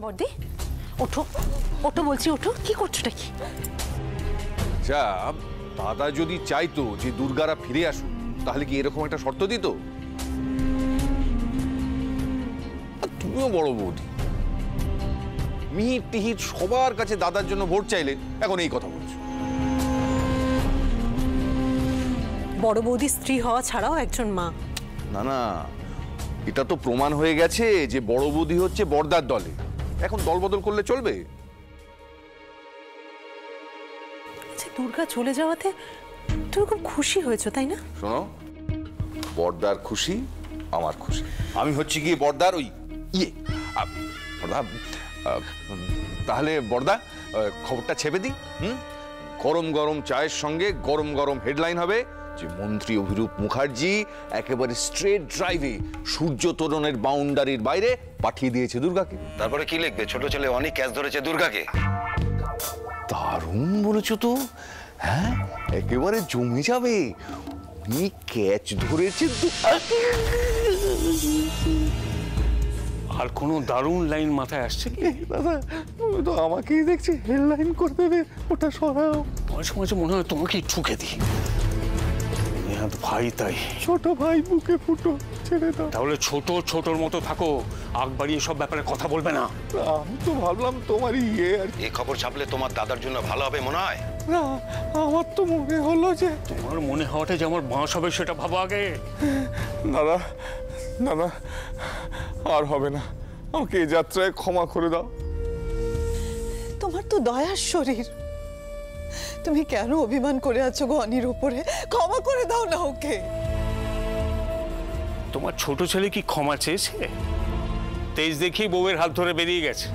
বর্দি ওঠো, ওঠো বলছি, ওঠো। কি করছোটা কি? যা দাদা যদি চাইতো যে দুর্গারা ফিরে আসুক, তাহলে কি এরকম একটা শর্ত দিত? তুমিও বড় বৌদি, মিহির টিহির সবার কাছে দাদার জন্য ভোট চাইলে এখন এই কথা বলছো। বড় বৌদি স্ত্রী হওয়া ছাড়াও একজন মা। না না, এটা তো প্রমাণ হয়ে গেছে যে বড় বৌদি হচ্ছে বড়দার দলে। এখন দল বদল করলে চলবে? দুর্গা চলে যাওয়াতে তুমি খুব খুশি হয়েছো, তাই না? শোনো, বড়দার খুশি আমার খুশি। আমি হচ্ছে গিয়ে বড়দার ওই বড়দা, তাহলে বড়দা খবরটা ছেপে দিই। গরম গরম চায়ের সঙ্গে গরম গরম হেডলাইন হবে যে মন্ত্রী অভিরূপ মুখার্জি একেবারে স্ট্রেট ড্রাইভে সূর্য তোরণের বাউন্ডারির বাইরে পাঠিয়ে দিয়েছে দুর্গাকে। তারপরে কি লিখবে? ছোট ছেলে অনেক ক্যাচ ধরেছে দুর্গাকে। দারুণ বলেছো তো। হ্যাঁ, একেবারে জমে যাবে। উনি ক্যাচ ধরেছে। আর কোনো দারুণ লাইন মাথায় আসছে কি? দাদা, তুমি তো আমাকেই দেখছি হেডলাইন করে দেবে। ওটা সরাও। মাঝে মাঝে মনে হয় তোমাকে ঠুকে দিই। ভাই তাই ছোট ভাই বুকে ফুটো, ছেড়ে দাও। তাহলে ছোট ছোটর মতো থাকো, আগ বাড়িয়ে সব ব্যাপারে কথা বলবে না। আমি তো ভাবলাম তোমারই আর এই খবর ছাপলে তোমার দাদার জন্য ভালো হবে মনে হয়। না, আমার তো মনে হলো যে তোমার মনে হওয়াটা যে আমার বাঁশ হবে সেটা ভাবো আগে। দাদা, দাদা আর হবে না, আমাকে এই যাত্রায় ক্ষমা করে দাও। তোমার তো দয়ার শরীর, তুমি কেন অভিমান করে আছো গো অনির উপরে? ক্ষমা করে দাও না ওকে। তোমার ছোট ছেলে কি ক্ষমা চেয়েছে? তেজ দেখি বউয়ের হাত ধরে বেরিয়ে গেছে।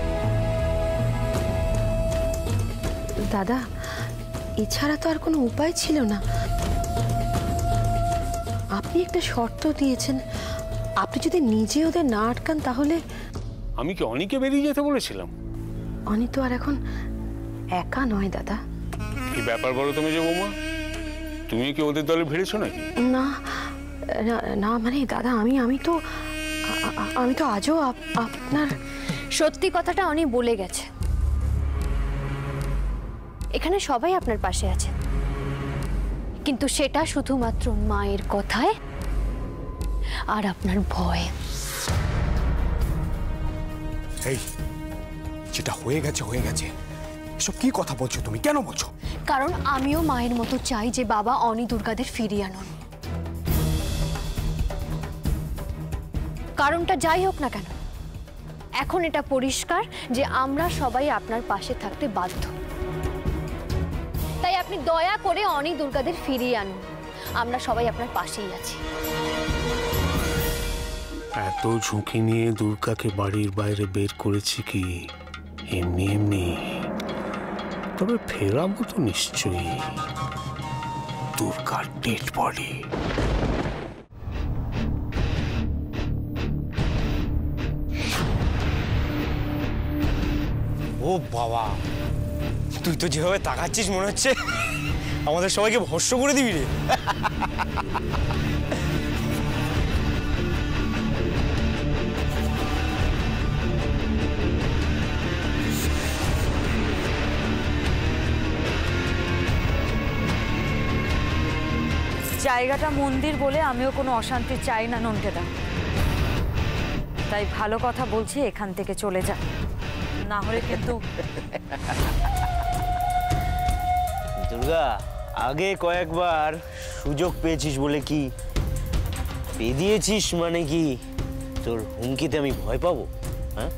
দাদা, এছাড়া তো আর কোনো উপায় ছিল না। আপনি একটা শর্ত দিয়েছেন, আপনি যদি নিজে ওদের না আটকান তাহলে। আমি কি অনিকে বেরিয়ে যেতে বলেছিলাম? অনি তো আর এখন একা নয় দাদা। কি ব্যাপার বলো তুমি যে বৌমা, তুমি কি ওদের দলে ভিড়েছো নাকি? না না, মানে দাদা আমি তো আজও আপনার। সত্যি কথাটা অনি বলে গেছে। এখানে সবাই আপনার পাশে আছে, কিন্তু সেটা শুধুমাত্র মায়ের কথায় আর আপনার ভয়ে। এই, যেটা হয়ে গেছে হয়ে গেছে। এসব কি কথা বলছো তুমি? কেন বলছো? কারণ আমিও মায়ের মতো চাই যে বাবা অনি দুর্গাদের ফিরিয়ে আনুন। কারণটা যাই হোক না কেন, এখন এটা পরিষ্কার যে আমরা সবাই আপনার পাশে থাকতে বাধ্য। তাই আপনি দয়া করে অনি দুর্গাদের ফিরিয়ে আনুন, আমরা সবাই আপনার পাশেই আছি। এত ঝুঁকি নিয়ে দুর্গাকে বাড়ির বাইরে বের করেছি কি এমনি এমনি? তবে ফেরাবো তো নিশ্চয়ই। দুর্গার ডেড বডি। ও বাবা, তুই তো যেভাবে তাকাচ্ছিস মনে হচ্ছে আমাদের সবাইকে ভস্ম করে দিবি রে। জায়গাটা মন্দির বলে আমিও কোনো অশান্তি চাই না নন্টেদা, তাই ভালো কথা বলছি, এখান থেকে চলে যা, না হলে কিন্তু। দুর্গা, আগে কয়েকবার সুযোগ পেয়েছিস বলে কি পেদিয়েছিস মানে কি তোর হুমকিতে আমি ভয় পাবো? হ্যাঁ,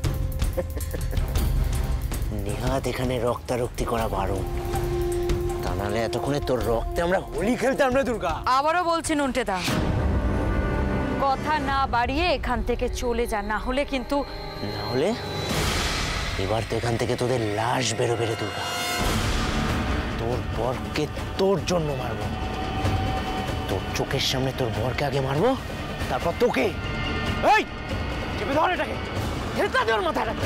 নেহাত এখানে রক্তারক্তি করা বারণ, তা নাহলে এতক্ষণে তোর রক্তে আমরা হোলি খেলতাম না দুর্গা। আবারও বলছি নন্টেদা, কথা না বাড়িয়ে এখান থেকে চলে যা, না হলে কিন্তু। না হলে এবার তো এখান থেকে তোদের লাশ বেরোবে রে দুর্গা। তোর বরকে তোর জন্য মারবো, তোর চোখের সামনে তোর বরকে আগে মারবো, তারপর তোকে। এই চেপে ধর এটাকে, হেলতা দে ওর মাথাটাকে।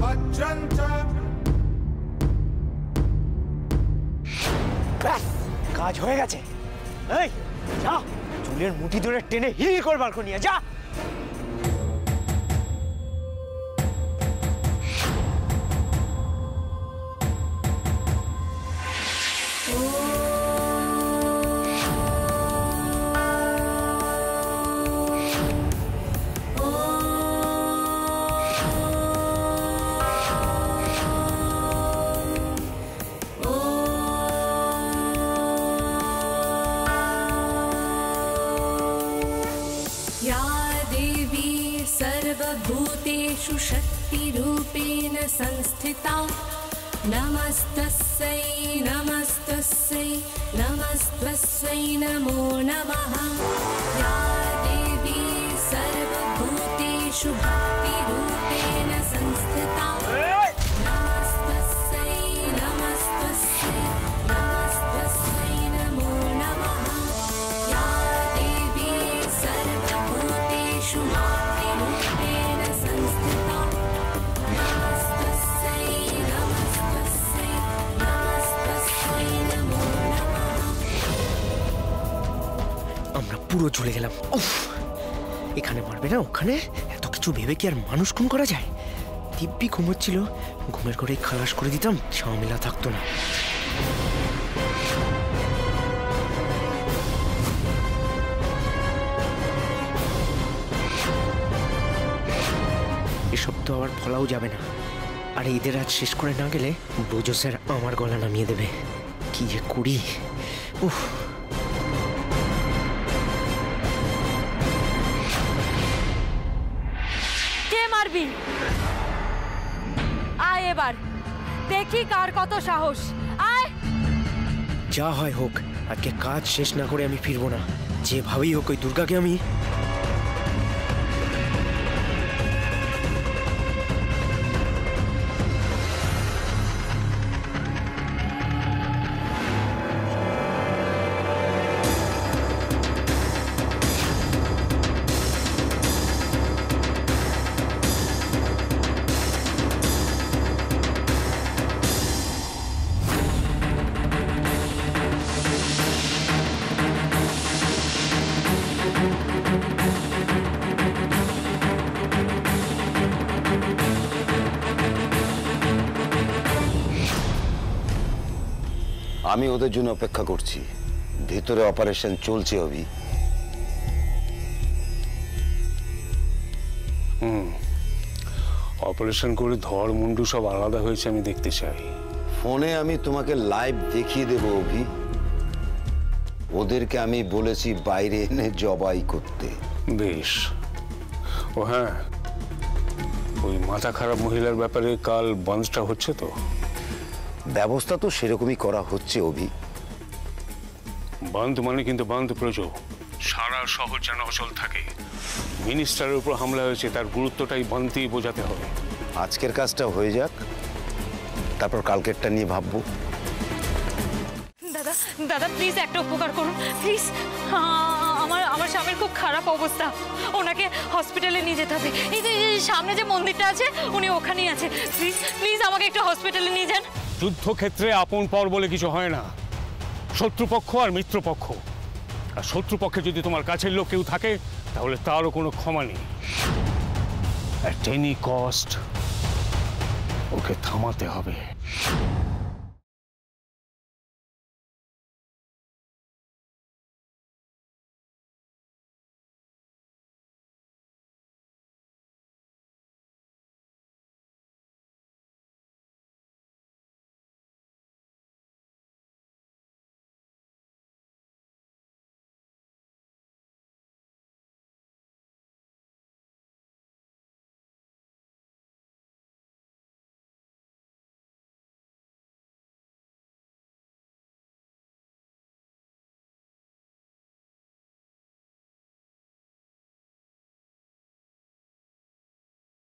ব্যাস, কাজ হয়ে গেছে। এই যা, চুলের মুঠি ধরে টেনে হিল করবার নিয়ে যা। सर्वभूतेषु शक्तिरूपेण संस्थिता नमस्तस्यै नमस्तस्यै नमस्तस्यै नमो नमः। या देवी सर्वभूतेषु भक्तिरूपेण संस्थिता नमस्तस्यै नमस्तस्यै नमस्तस्यै नमो नमः। या देवी सर्वभूतेषु আমরা পুরো চলে গেলাম। উফ, এখানে মারবে না ওখানে, এত কিছু ভেবে কি আর মানুষ খুন করা যায়? দিব্যি ঘুমোচ্ছিল, ঘুমের ঘরে খালাস করে দিতাম, ঝামেলা থাকতো না। এসব তো আবার ফলাও যাবে না, আর এদের আজ শেষ করে না গেলে ব্রজ স্যার আমার গলা নামিয়ে দেবে। কি যে করি। উফ, মারবি? আয় এবার দেখি কার কত সাহস। আয়। যা হয় হোক, আজকে কাজ শেষ না করে আমি ফিরবো না। যেভাবেই হোক ওই দুর্গাকে আমি আমি ওদের জন্য অপেক্ষা করছি। ভিতরে অপারেশন চলছে অভি। অপারেশন করে ধড় মুন্ডু সব আলাদা হয়েছে, আমি দেখতে চাই। ফোনে আমি তোমাকে লাইভ দেখিয়ে দেব অভি। ওদেরকে আমি বলেছি বাইরে এনে জবাই করতে। বেশ। ও হ্যাঁ, ওই মাথা খারাপ মহিলার ব্যাপারে কাল বন্ধটা হচ্ছে তো? ব্যবস্থা তো সেরকমই করা হচ্ছে অভি। বন্ধ মানে কিন্তু বন্ধ প্রজ, সারা শহর যেন অচল থাকে। মিনিস্টারের উপর হামলা হয়েছে, তার গুরুত্বটাই বন্ধই বোঝাতে হবে। আজকের কাজটা হয়ে যাক, তারপর কালকেরটা নিয়ে ভাববো। দাদা দাদা প্লিজ একটা উপকার করুন প্লিজ। আমার স্বামীর খুব খারাপ অবস্থা, ওনাকে হসপিটালে নিয়ে যেতে হবে। এই যে সামনে যে মন্দিরটা আছে উনি ওখানেই আছে। প্লিজ প্লিজ আমাকে একটু হসপিটালে নিয়ে যান। যুদ্ধক্ষেত্রে আপন পর বলে কিছু হয় না, শত্রুপক্ষ আর মিত্রপক্ষ। আর শত্রুপক্ষে যদি তোমার কাছের লোক কেউ থাকে তাহলে তারও কোনো ক্ষমা নেই। অ্যাট এনি কস্ট ওকে থামাতে হবে।